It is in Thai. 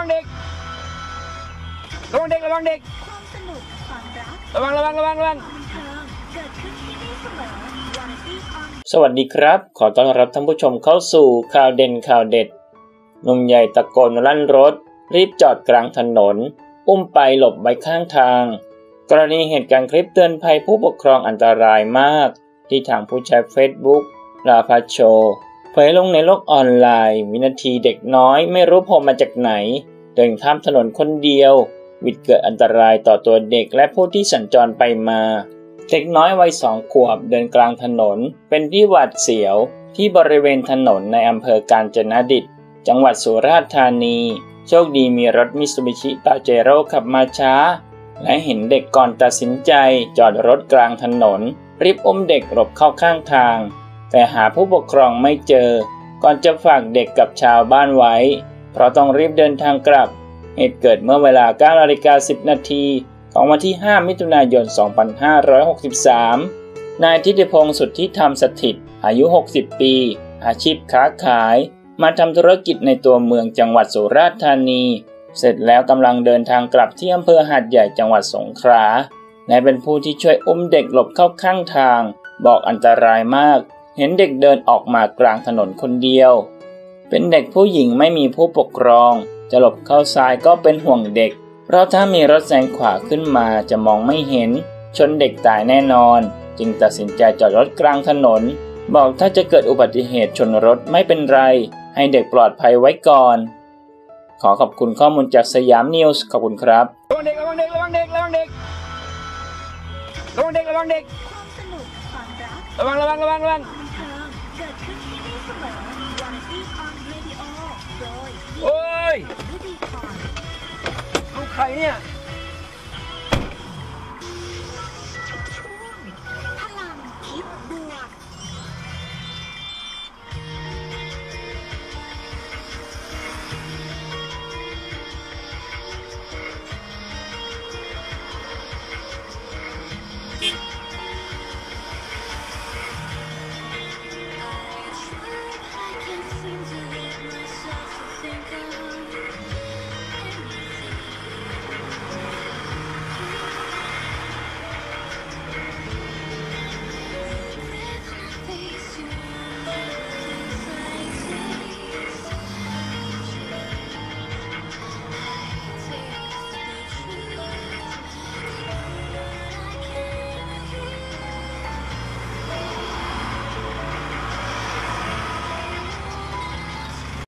งเด็กระวังเด็กระวังเด็กความสนุกความรักระวังบันเทิงเกิดขึ้นที่นี่เสมอวันที่ออนสวัสดีครับขอต้อนรับท่านผู้ชมเข้าสู่ข่าวเด่นข่าวเด็ดหนุ่มใหญ่ตะโกนลั่นรถรีบจอดกลางถนนอุ้มไปหลบไว้ข้างทางกรณีเหตุการณ์คลิปเตือนภัยผู้ปกครองอันตรายมากที่ทางผู้ใช้ Facebook ลาพาโชเผยลงในโลกออนไลน์วินาทีเด็กน้อยไม่รู้โผล่มาจากไหนเดินข้ามถนนคนเดียววิดเกิดอันตรายต่อตัวเด็กและผู้ที่สัญจรไปมาเด็กน้อยวัย2 ขวบเดินกลางถนนเป็นที่หวาดเสียวที่บริเวณถนนในอำเภอกาญจนดิตจังหวัดสุราษฎร์ธานีโชคดีมีรถมิตซูบิชิปาเจโร่ขับมาช้าและเห็นเด็กก่อนตัดสินใจจอดรถกลางถนนรีบอุ้มเด็กหลบเข้าข้างทางแต่หาผู้ปกครองไม่เจอก่อนจะฝากเด็กกับชาวบ้านไว้เพราะต้องรีบเดินทางกลับเหตุเกิดเมื่อเวลา 9:10 นาทีของวันที่ 5 มิถุนายน 2563 นายทิติพงษ์สุทธิธรรมสถิตอายุ 60 ปี อาชีพค้าขายมาทำธุรกิจในตัวเมืองจังหวัดสุราษฎร์ธานีเสร็จแล้วกำลังเดินทางกลับที่อำเภอหาดใหญ่จังหวัดสงขลาและเป็นผู้ที่ช่วยอุ้มเด็กหลบเข้าข้างทางบอกอันตรายมากเห็นเด็กเดินออกมากลางถนนคนเดียวเป็นเด็กผู้หญิงไม่มีผู้ปกครองจะหลบเข้าซ้ายก็เป็นห่วงเด็กเพราะถ้ามีรถแซงขวาขึ้นมาจะมองไม่เห็นชนเด็กตายแน่นอนจึงตัดสินใจจอดรถกลางถนนบอกถ้าจะเกิดอุบัติเหตุชนรถไม่เป็นไรให้เด็กปลอดภัยไว้ก่อนขอขอบคุณข้อมูลจากสยามนิวส์ขอบคุณครับระวังเด็กระวังเด็กระวังเด็กระวังเด็กระวังเด็กระวังเด็กความสนุกความรักระวังบันเทิงเกิดขึ้นที่นี่เสมอวันที่ออนเรดิโอโดยโอ้ยฤดีพรลูกใครเนี่ย